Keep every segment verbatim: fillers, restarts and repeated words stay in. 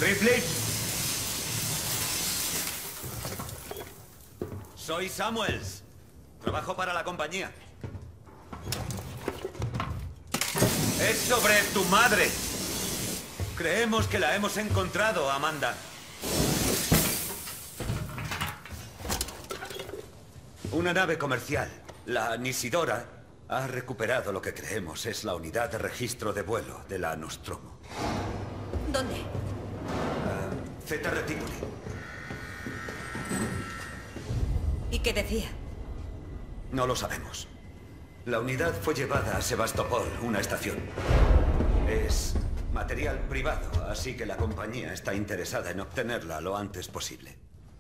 Ripley. Soy Samuels. Trabajo para la compañía. Es sobre tu madre. Creemos que la hemos encontrado, Amanda. Una nave comercial, la Nisidora, ha recuperado lo que creemos es la unidad de registro de vuelo de la Nostromo. ¿Dónde? Uh, Zeta Reticuli. ¿Y qué decía? No lo sabemos. La unidad fue llevada a Sebastopol, una estación. Es material privado, así que la compañía está interesada en obtenerla lo antes posible.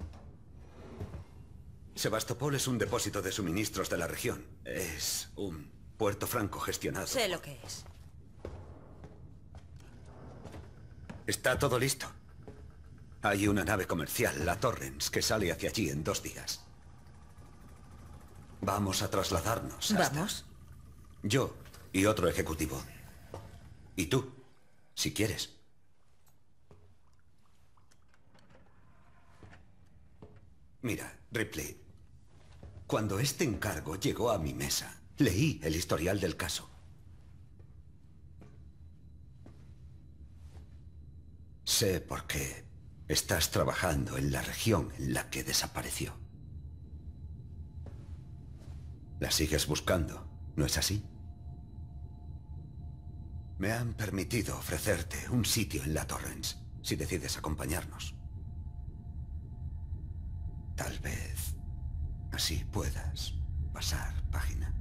Sebastopol es un depósito de suministros de la región. Es un puerto franco gestionado. Sé lo que es. Está todo listo. Hay una nave comercial, la Torrens, que sale hacia allí en dos días. Vamos a trasladarnos hasta... ¿Vamos? Yo y otro ejecutivo. Y tú, si quieres. Mira, Ripley. Cuando este encargo llegó a mi mesa, leí el historial del caso. Sé por qué estás trabajando en la región en la que desapareció. La sigues buscando, ¿no es así? Me han permitido ofrecerte un sitio en la Torrens, si decides acompañarnos. Tal vez así puedas pasar página.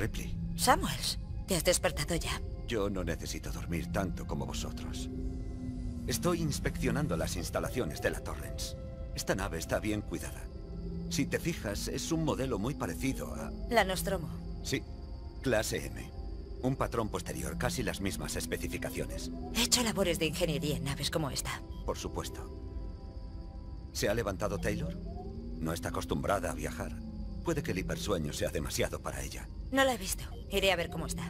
Ripley. Samuels, ¿te has despertado ya? Yo no necesito dormir tanto como vosotros. Estoy inspeccionando las instalaciones de la Torrens. Esta nave está bien cuidada. Si te fijas, es un modelo muy parecido a... La Nostromo. Sí, clase M. Un patrón posterior, casi las mismas especificaciones. He hecho labores de ingeniería en naves como esta. Por supuesto. ¿Se ha levantado Taylor? No está acostumbrada a viajar. Puede que el hipersueño sea demasiado para ella. No la he visto. Iré a ver cómo está.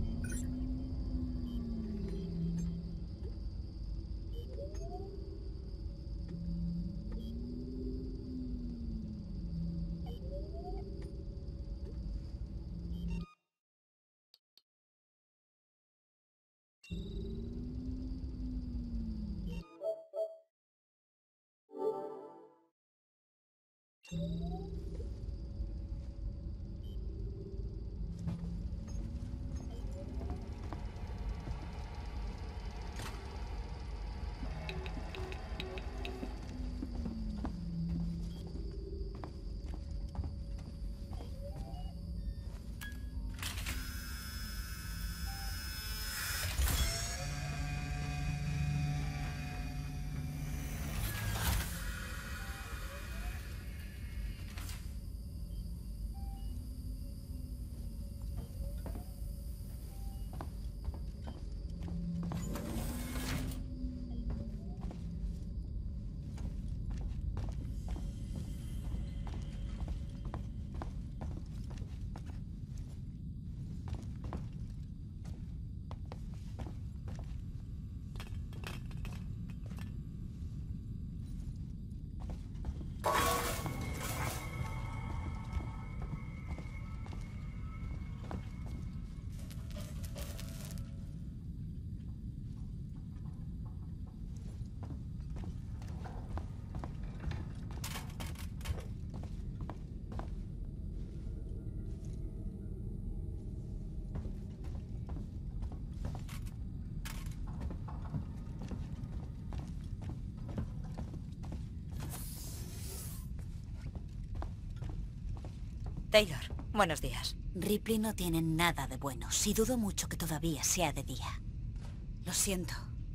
Taylor, buenos días. Ripley no tiene nada de buenos y dudo mucho que todavía sea de día. Lo siento.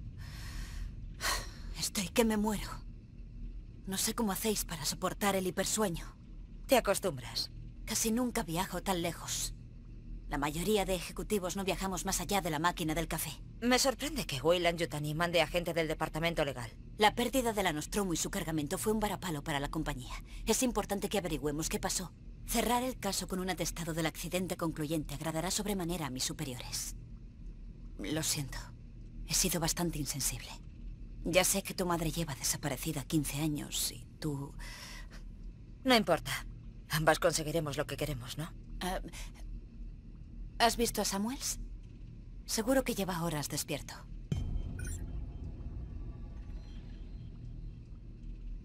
Estoy que me muero. No sé cómo hacéis para soportar el hipersueño. Te acostumbras. Casi nunca viajo tan lejos. La mayoría de ejecutivos no viajamos más allá de la máquina del café. Me sorprende que Weyland Yutani mande a gente del departamento legal. La pérdida de la Nostromo y su cargamento fue un varapalo para la compañía. Es importante que averigüemos qué pasó. Cerrar el caso con un atestado del accidente concluyente agradará sobremanera a mis superiores. Lo siento. He sido bastante insensible. Ya sé que tu madre lleva desaparecida quince años y tú... No importa. Ambas conseguiremos lo que queremos, ¿no? Uh, ¿Has visto a Samuels? Seguro que lleva horas despierto.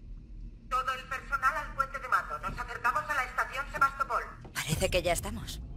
Todo el personal al puente de mando. Nos acercamos a la estación Sebastopol. Parece que ya estamos.